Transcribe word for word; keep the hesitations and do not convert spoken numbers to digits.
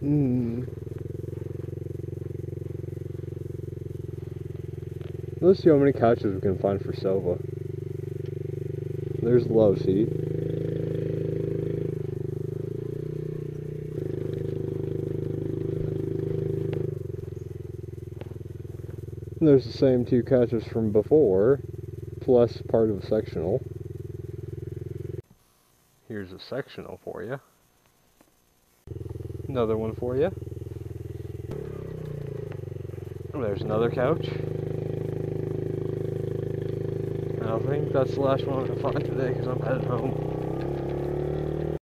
Hmm. Let's see how many couches we can find for SOVA. There's the love seat. There's the same two couches from before, plus part of a sectional. Here's a sectional for you. Another one for you. There's another couch. I think that's the last one I'm going to find today because I'm headed home.